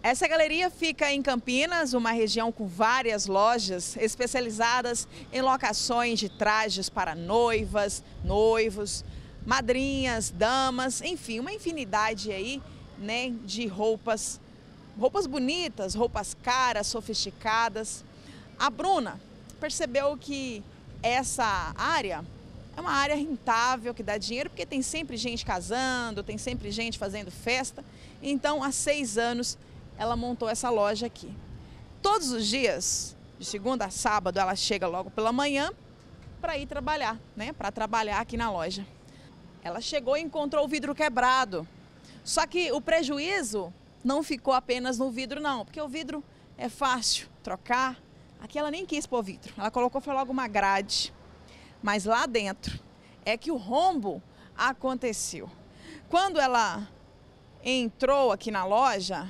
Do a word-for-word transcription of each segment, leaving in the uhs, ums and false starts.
Essa galeria fica em Campinas, uma região com várias lojas especializadas em locações de trajes para noivas, noivos, madrinhas, damas, enfim, uma infinidade aí, né, de roupas, roupas bonitas, roupas caras, sofisticadas. A Bruna percebeu que essa área é uma área rentável, que dá dinheiro, porque tem sempre gente casando, tem sempre gente fazendo festa. Então, há seis anos, ela montou essa loja aqui. Todos os dias, de segunda a sábado, ela chega logo pela manhã para ir trabalhar, né? Para trabalhar aqui na loja. Ela chegou e encontrou o vidro quebrado. Só que o prejuízo não ficou apenas no vidro, não, porque o vidro é fácil trocar. Aqui ela nem quis pôr vidro, ela colocou foi logo uma grade. Mas lá dentro é que o rombo aconteceu. Quando ela entrou aqui na loja,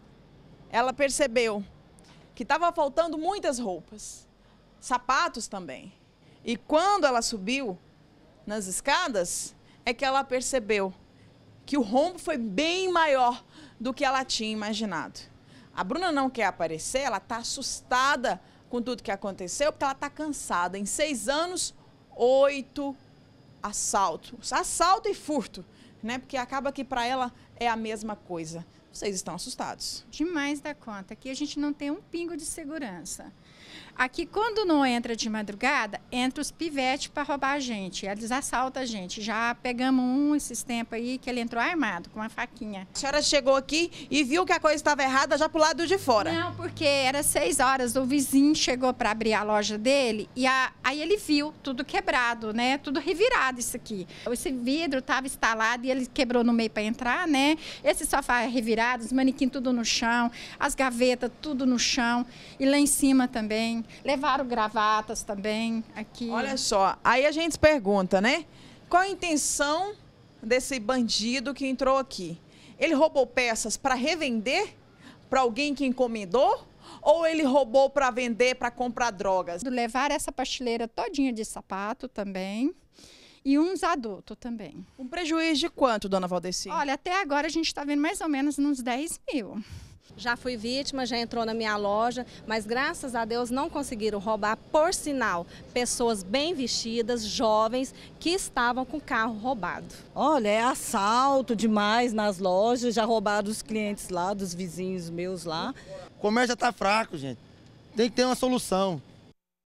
ela percebeu que estava faltando muitas roupas, sapatos também. E quando ela subiu nas escadas, é que ela percebeu que o rombo foi bem maior do que ela tinha imaginado. A Bruna não quer aparecer, ela está assustada com tudo que aconteceu, porque ela está cansada. Em seis anos, oito assaltos. Assalto e furto, né? Porque acaba que para ela é a mesma coisa. Vocês estão assustados? Demais da conta. Aqui a gente não tem um pingo de segurança. Aqui, quando não entra de madrugada, entra os pivetes para roubar a gente. Eles assaltam a gente. Já pegamos um esses tempos aí que ele entrou armado, com uma faquinha. A senhora chegou aqui e viu que a coisa estava errada já pro lado de fora? Não, porque era seis horas, o vizinho chegou para abrir a loja dele e a, aí ele viu tudo quebrado, né? Tudo revirado isso aqui. Esse vidro estava instalado e ele quebrou no meio para entrar, né? Esse sofá revirado, os manequins tudo no chão, as gavetas tudo no chão e lá em cima também. Levaram gravatas também aqui. Olha só, aí a gente se pergunta, né? Qual a intenção desse bandido que entrou aqui? Ele roubou peças para revender para alguém que encomendou? Ou ele roubou para vender, para comprar drogas? Levaram essa prateleira todinha de sapato também. E uns adultos também. Um prejuízo de quanto, dona Valdeci? Olha, até agora a gente está vendo mais ou menos uns dez mil. Já fui vítima, já entrou na minha loja, mas graças a Deus não conseguiram roubar, por sinal, pessoas bem vestidas, jovens, que estavam com o carro roubado. Olha, é assalto demais nas lojas, já roubaram os clientes lá, dos vizinhos meus lá. O comércio já está fraco, gente. Tem que ter uma solução.